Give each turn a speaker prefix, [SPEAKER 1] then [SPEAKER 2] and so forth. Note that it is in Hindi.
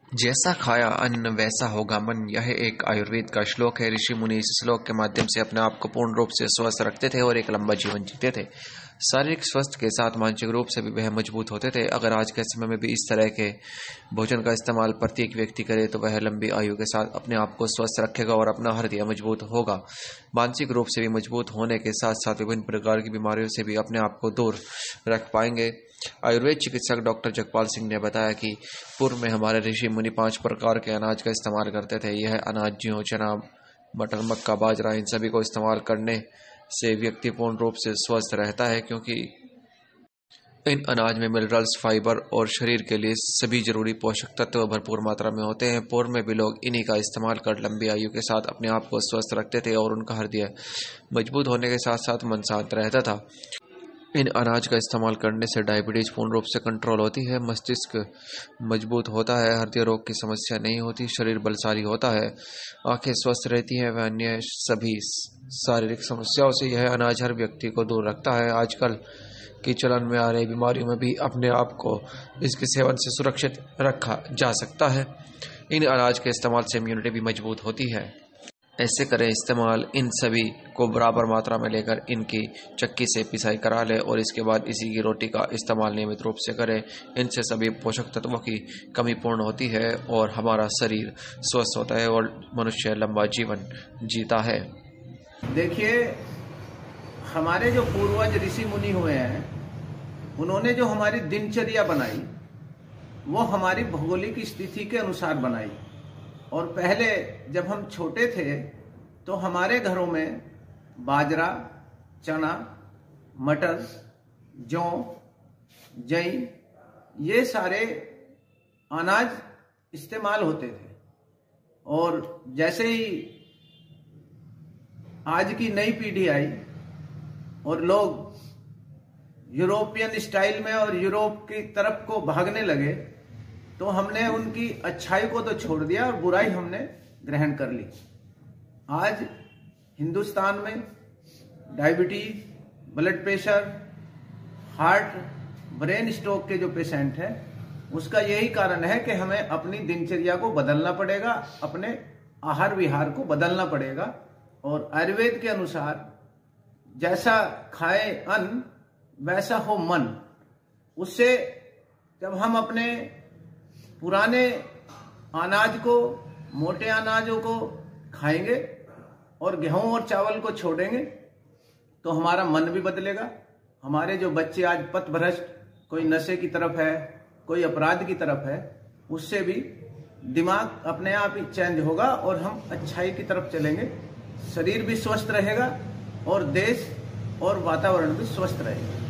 [SPEAKER 1] जैसा खाया अन्न वैसा होगा मन, यह एक आयुर्वेद का श्लोक है। ऋषि मुनि इस श्लोक के माध्यम से अपने आप को पूर्ण रूप से स्वस्थ रखते थे और एक लंबा जीवन जीते थे। शारीरिक स्वास्थ्य के साथ मानसिक रूप से भी वह मजबूत होते थे। अगर आज के समय में भी इस तरह के भोजन का इस्तेमाल प्रत्येक व्यक्ति करे तो वह लंबी आयु के साथ अपने आप को स्वस्थ रखेगा और अपना हृदय मजबूत होगा। मानसिक रूप से भी मजबूत होने के साथ साथ विभिन्न प्रकार की बीमारियों से भी अपने आप को दूर रख पाएंगे। आयुर्वेद चिकित्सक डॉक्टर जगपाल सिंह ने बताया कि पूर्व में हमारे ऋषि मुनि 5 प्रकार के अनाज का इस्तेमाल करते थे। यह अनाज ज्यों, चना, मटर, मक्का, बाजरा, इन सभी को इस्तेमाल करने से व्यक्ति पूर्ण रूप से स्वस्थ रहता है, क्योंकि इन अनाज में मिनरल्स, फाइबर और शरीर के लिए सभी जरूरी पोषक तत्व भरपूर मात्रा में होते हैं। पूर्व में भी लोग इन्हीं का इस्तेमाल कर लंबी आयु के साथ अपने आप को स्वस्थ रखते थे और उनका हृदय मजबूत होने के साथ साथ मन शांत रहता था। इन अनाज का इस्तेमाल करने से डायबिटीज पूर्ण रूप से कंट्रोल होती है, मस्तिष्क मजबूत होता है, हृदय रोग की समस्या नहीं होती, शरीर बलशाली होता है, आंखें स्वस्थ रहती हैं व अन्य सभी शारीरिक समस्याओं से यह अनाज हर व्यक्ति को दूर रखता है। आजकल की चलन में आ रही बीमारियों में भी अपने आप को इसके सेवन से सुरक्षित रखा जा सकता है। इन अनाज के इस्तेमाल से इम्यूनिटी भी मजबूत होती है। ऐसे करें इस्तेमाल, इन सभी को बराबर मात्रा में लेकर इनकी चक्की से पिसाई करा लें और इसके बाद इसी की रोटी का इस्तेमाल नियमित रूप से करें। इनसे सभी पोषक तत्वों की कमी पूर्ण होती है और हमारा शरीर स्वस्थ होता है और मनुष्य लंबा जीवन जीता है।
[SPEAKER 2] देखिए, हमारे जो पूर्वज ऋषि मुनि हुए हैं, उन्होंने जो हमारी दिनचर्या बनाई वो हमारी भौगोलिक स्थिति के अनुसार बनाई। और पहले जब हम छोटे थे तो हमारे घरों में बाजरा, चना, मटर, जौ, जई ये सारे अनाज इस्तेमाल होते थे। और जैसे ही आज की नई पीढ़ी आई और लोग यूरोपियन स्टाइल में और यूरोप की तरफ को भागने लगे तो हमने उनकी अच्छाई को तो छोड़ दिया और बुराई हमने ग्रहण कर ली। आज हिंदुस्तान में diabetes, blood pressure, heart, brain stroke के जो पेशेंट हैं, उसका यही कारण है कि हमें अपनी दिनचर्या को बदलना पड़ेगा, अपने आहार विहार को बदलना पड़ेगा। और आयुर्वेद के अनुसार जैसा खाए अन्न वैसा हो मन। उससे जब हम अपने पुराने अनाज को, मोटे अनाजों को खाएंगे और गेहूं और चावल को छोड़ेंगे तो हमारा मन भी बदलेगा। हमारे जो बच्चे आज पथभ्रष्ट, कोई नशे की तरफ है, कोई अपराध की तरफ है, उससे भी दिमाग अपने आप ही चेंज होगा और हम अच्छाई की तरफ चलेंगे। शरीर भी स्वस्थ रहेगा और देश और वातावरण भी स्वस्थ रहेगा।